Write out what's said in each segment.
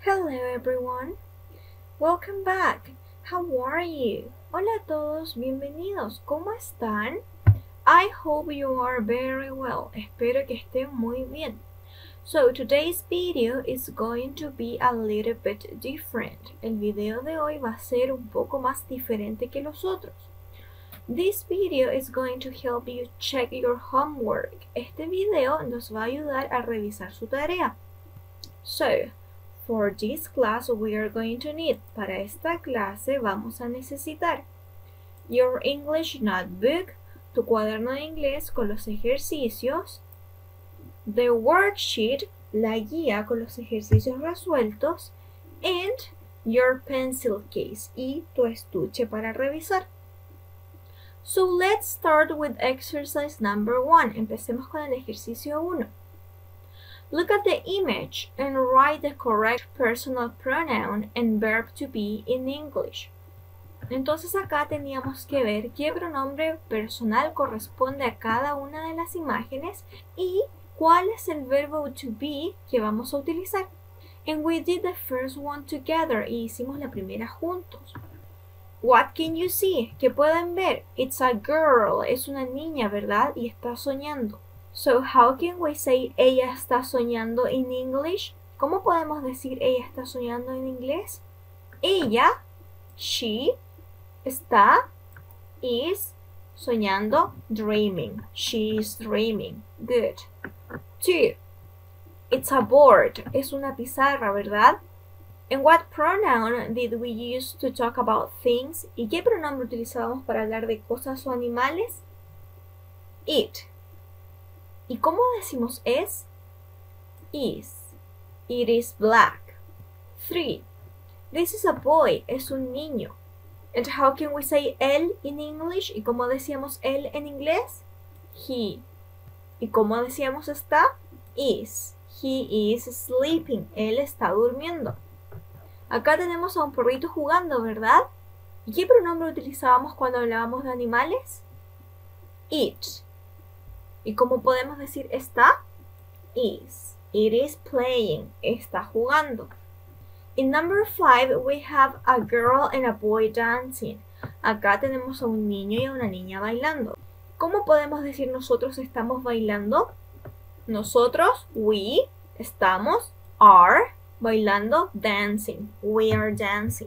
Hello everyone, welcome back. How are you? Hola a todos, bienvenidos. ¿Cómo están? I hope you are very well. Espero que estén muy bien. So today's video is going to be a little bit different. El video de hoy va a ser un poco más diferente que los otros. This video is going to help you check your homework. Este video nos va a ayudar a revisar su tarea. So, for this class we are going to need, para esta clase vamos a necesitar your English notebook, tu cuaderno de inglés con los ejercicios, the worksheet, la guía con los ejercicios resueltos, and your pencil case, y tu estuche para revisar. So let's start with exercise number 1. Empecemos con el ejercicio 1. Look at the image and write the correct personal pronoun and verb to be in English. Entonces acá teníamos que ver qué pronombre personal corresponde a cada una de las imágenes y cuál es el verbo to be que vamos a utilizar. And we did the first one together y hicimos la primera juntos. What can you see? ¿Qué pueden ver? It's a girl. Es una niña, ¿verdad? Y está soñando. So, how can we say ella está soñando in English? ¿Cómo podemos decir ella está soñando en inglés? Ella, she, está, is, soñando, dreaming. She is dreaming. Good. 2. It's a board. Es una pizarra, ¿verdad? And what pronoun did we use to talk about things? ¿Y qué pronombre utilizábamos para hablar de cosas o animales? It. ¿Y cómo decimos es? Is. It is black. 3. This is a boy. Es un niño. And how can we say él in English? ¿Y cómo decíamos él en inglés? He. ¿Y cómo decíamos está? Is. He is sleeping. Él está durmiendo. Acá tenemos a un perrito jugando, ¿verdad? ¿Y qué pronombre utilizábamos cuando hablábamos de animales? It. ¿Y cómo podemos decir está? Is. It is playing. Está jugando. In number 5, we have a girl and a boy dancing. Acá tenemos a un niño y a una niña bailando. ¿Cómo podemos decir nosotros estamos bailando? Nosotros, we, estamos, are, bailando, dancing. We are dancing.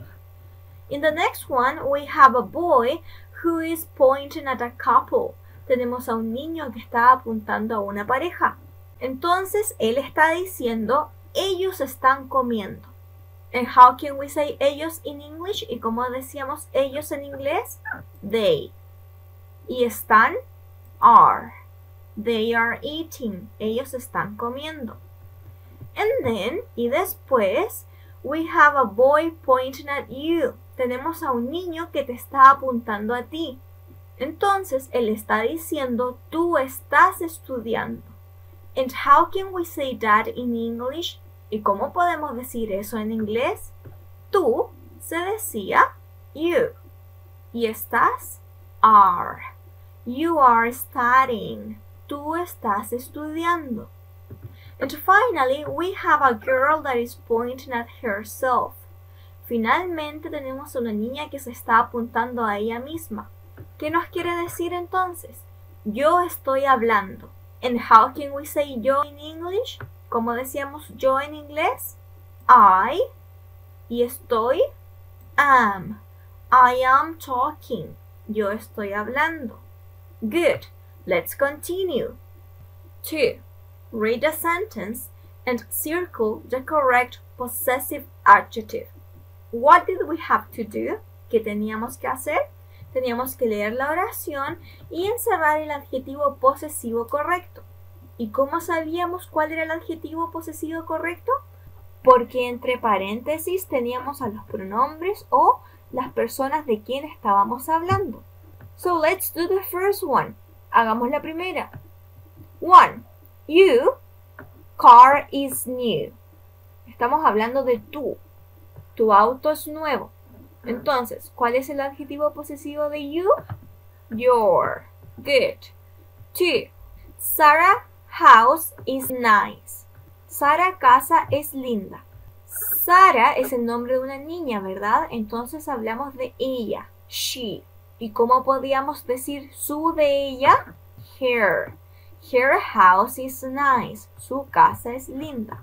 In the next one, we have a boy who is pointing at a couple. Tenemos a un niño que está apuntando a una pareja. Entonces, él está diciendo, ellos están comiendo. And how can we say ellos in English? ¿Y cómo decíamos ellos en inglés? They. Y están, are. They are eating. Ellos están comiendo. And then, y después, we have a boy pointing at you. Tenemos a un niño que te está apuntando a ti. Entonces, él está diciendo, tú estás estudiando. And how can we say that in English? ¿Y cómo podemos decir eso en inglés? Tú se decía you. Y estás, are. You are studying. Tú estás estudiando. And finally, we have a girl that is pointing at herself. Finalmente tenemos a una niña que se está apuntando a ella misma. ¿Qué nos quiere decir entonces? Yo estoy hablando. And how can we say yo in English? ¿Cómo decíamos yo en inglés? I. Y estoy, am. I am talking. Yo estoy hablando. Good. Let's continue. 2. Read the sentence and circle the correct possessive adjective. What did we have to do? ¿Qué teníamos que hacer? Teníamos que leer la oración y encerrar el adjetivo posesivo correcto. ¿Y cómo sabíamos cuál era el adjetivo posesivo correcto? Porque entre paréntesis teníamos a los pronombres o las personas de quien estábamos hablando. So let's do the first one. Hagamos la primera. 1. You, car is new. Estamos hablando de tú. Tu auto es nuevo. Entonces, ¿cuál es el adjetivo posesivo de you? Your. Good. 2. Sarah house is nice. Sara casa es linda. Sara es el nombre de una niña, ¿verdad? Entonces hablamos de ella, she. ¿Y cómo podríamos decir su de ella? Her. Her house is nice. Su casa es linda.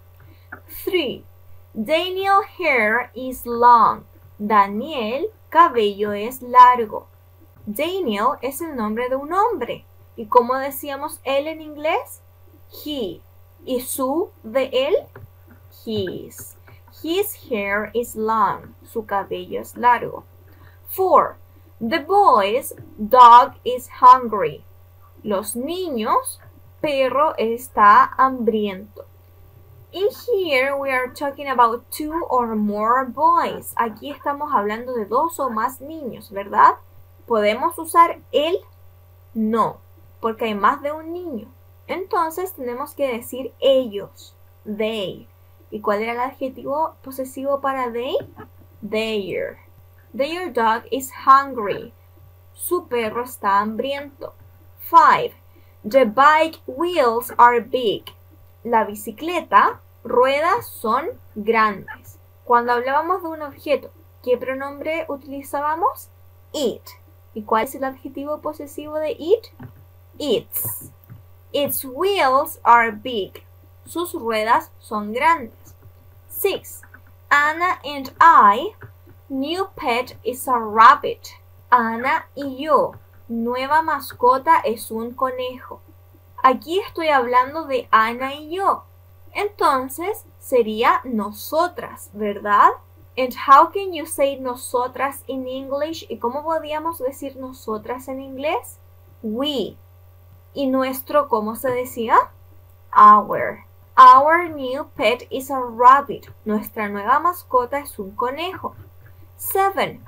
3. Daniel hair is long. Daniel, cabello es largo. Daniel es el nombre de un hombre. ¿Y cómo decíamos él en inglés? He. ¿Y su de él? His. His hair is long. Su cabello es largo. 4. The boy's dog is hungry. Los niños, perro está hambriento. In here we are talking about 2 or more boys. Aquí estamos hablando de 2 o más niños, ¿verdad? ¿Podemos usar el? No, porque hay más de un niño. Entonces tenemos que decir ellos, they. ¿Y cuál era el adjetivo posesivo para they? Their. Their dog is hungry. Su perro está hambriento. 5. The bike wheels are big. La bicicleta, ruedas son grandes. Cuando hablábamos de un objeto, ¿qué pronombre utilizábamos? It. ¿Y cuál es el adjetivo posesivo de it? Its. Its wheels are big. Sus ruedas son grandes. 6. Anna and I, new pet is a rabbit. Ana y yo, nueva mascota es un conejo. Aquí estoy hablando de Ana y yo. Entonces sería nosotras, ¿verdad? And how can you say nosotras in English? ¿Y cómo podríamos decir nosotras en inglés? We. ¿Y nuestro cómo se decía? Our. Our new pet is a rabbit. Nuestra nueva mascota es un conejo. 7.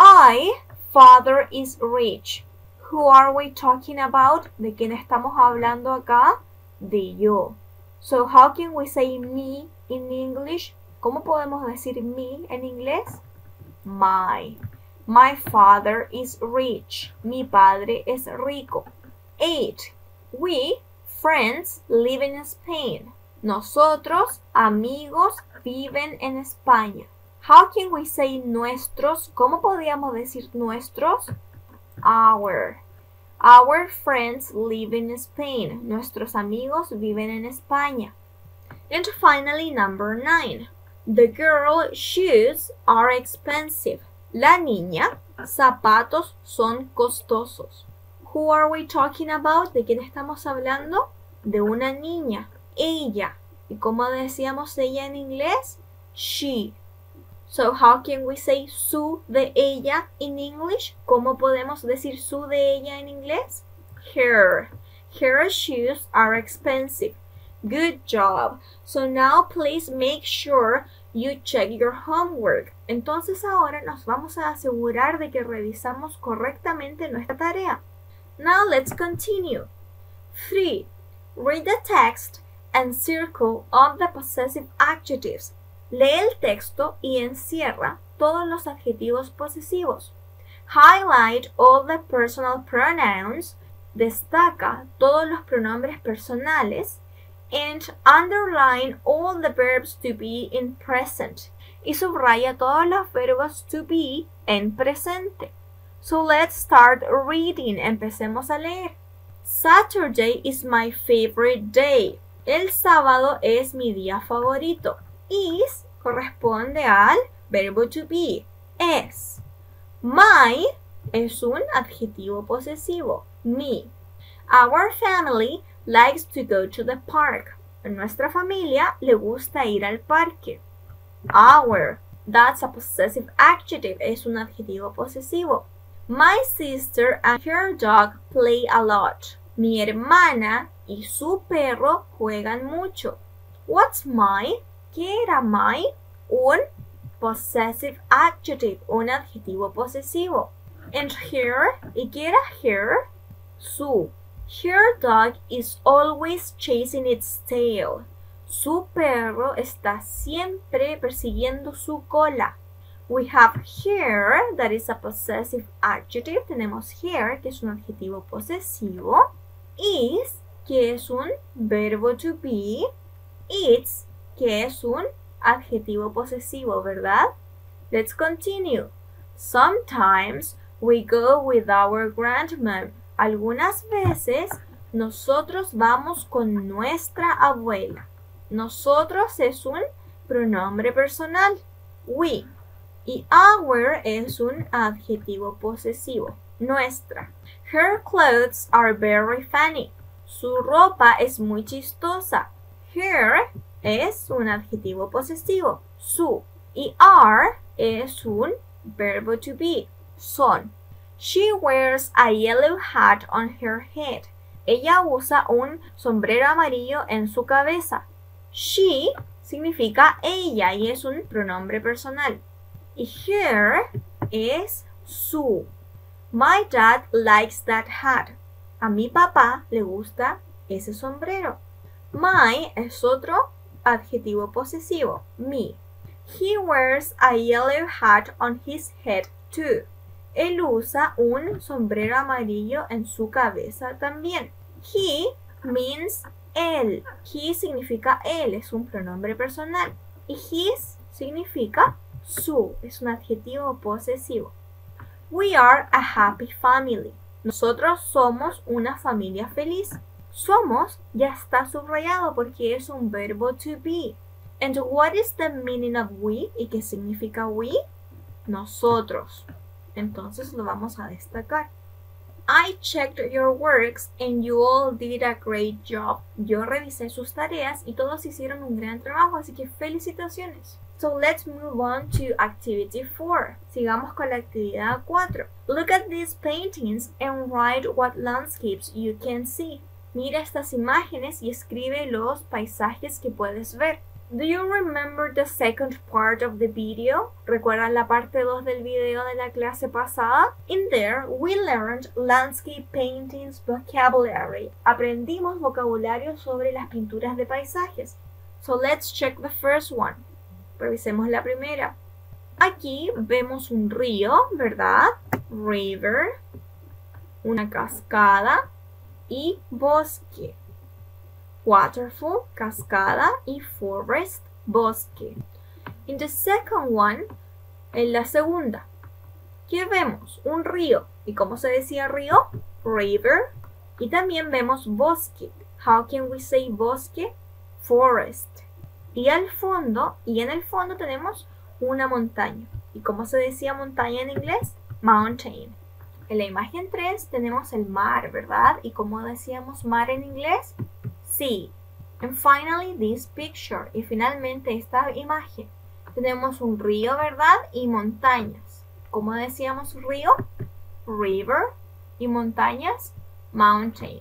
Father is rich. Who are we talking about? ¿De quién estamos hablando acá? De yo. So how can we say me in English? ¿Cómo podemos decir me en inglés? My. My father is rich. Mi padre es rico. 8. We, friends, live in Spain. Nosotros, amigos, viven en España. How can we say nuestros? ¿Cómo podríamos decir nuestros? Our. Our friends live in Spain. Nuestros amigos viven en España. And finally, number 9. The girl shoes are expensive. La niña, zapatos son costosos. Who are we talking about? ¿De quién estamos hablando? De una niña. Ella. ¿Y cómo decíamos ella en inglés? She. So how can we say su de ella in English? ¿Cómo podemos decir su de ella en inglés? Her. Her shoes are expensive. Good job. So now please make sure you check your homework. Entonces ahora nos vamos a asegurar de que revisamos correctamente nuestra tarea. Now let's continue. 3. Read the text and circle all the possessive adjectives. Lee el texto y encierra todos los adjetivos posesivos. Highlight all the personal pronouns. Destaca todos los pronombres personales. And underline all the verbs to be in present. Y subraya todos los verbos to be en presente. So let's start reading. Empecemos a leer. Saturday is my favorite day. El sábado es mi día favorito. Is corresponde al verbo to be. Es. My es un adjetivo posesivo. Mi. Our family likes to go to the park. A nuestra familia le gusta ir al parque. Our. That's a possessive adjective. Es un adjetivo posesivo. My sister and her dog play a lot. Mi hermana y su perro juegan mucho. What's my? ¿Qué era my? Un possessive adjective, un adjetivo posesivo. And her, ¿y qué era her? Su. Her dog is always chasing its tail. Su perro está siempre persiguiendo su cola. We have here, that is a possessive adjective. Tenemos here, que es un adjetivo posesivo. Is, que es un verbo to be. It's, que es un adjetivo posesivo, ¿verdad? Let's continue. Sometimes we go with our grandmom. Algunas veces nosotros vamos con nuestra abuela. Nosotros es un pronombre personal. We. Y our es un adjetivo posesivo. Nuestra. Her clothes are very funny. Su ropa es muy chistosa. Her es un adjetivo posesivo. Su. Y are es un verbo to be. Son. She wears a yellow hat on her head. Ella usa un sombrero amarillo en su cabeza. She significa ella y es un pronombre personal. Y her es su. My dad likes that hat. A mi papá le gusta ese sombrero. My es otro adjetivo posesivo. Me. He wears a yellow hat on his head too. Él usa un sombrero amarillo en su cabeza también. He means él. He significa él, es un pronombre personal. Y his significa su, es un adjetivo posesivo. We are a happy family. Nosotros somos una familia feliz. Somos ya está subrayado porque es un verbo to be. And what is the meaning of we? ¿Y qué significa we? Nosotros. Entonces lo vamos a destacar. I checked your works and you all did a great job. Yo revisé sus tareas y todos hicieron un gran trabajo, así que felicitaciones. So let's move on to activity 4. Sigamos con la actividad 4. Look at these paintings and write what landscapes you can see. Mira estas imágenes y escribe los paisajes que puedes ver. Do you remember the second part of the video? ¿Recuerdan la parte 2 del video de la clase pasada? In there, we learned landscape paintings vocabulary. Aprendimos vocabulario sobre las pinturas de paisajes. So let's check the first one. Revisemos la primera. Aquí vemos un río, ¿verdad? River, una cascada y bosque. Waterfall, cascada y forest, bosque. In the second one, en la segunda, ¿qué vemos? Un río. ¿Y cómo se decía río? River. Y también vemos bosque. How can we say bosque? Forest. Y en el fondo tenemos una montaña. ¿Y cómo se decía montaña en inglés? Mountain. En la imagen 3 tenemos el mar, ¿verdad? ¿Y cómo decíamos mar en inglés? Sea. And finally this picture. Y finalmente esta imagen. Tenemos un río, ¿verdad? Y montañas. ¿Cómo decíamos río? River. Y montañas? Mountain.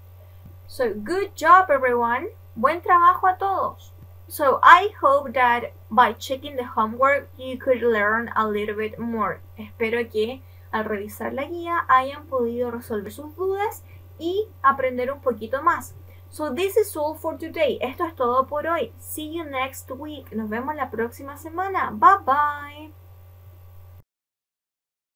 So good job everyone. Buen trabajo a todos. So I hope that by checking the homework you could learn a little bit more. Espero que al revisar la guía hayan podido resolver sus dudas y aprender un poquito más. So this is all for today. Esto es todo por hoy. See you next week. Nos vemos la próxima semana. Bye bye.